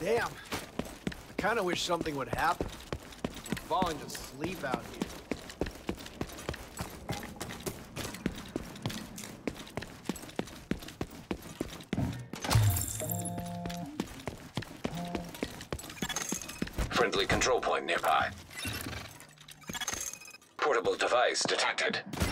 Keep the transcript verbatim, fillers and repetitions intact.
Damn. I kinda wish something would happen. I'm falling asleep out here. Friendly control point nearby. Portable device detected.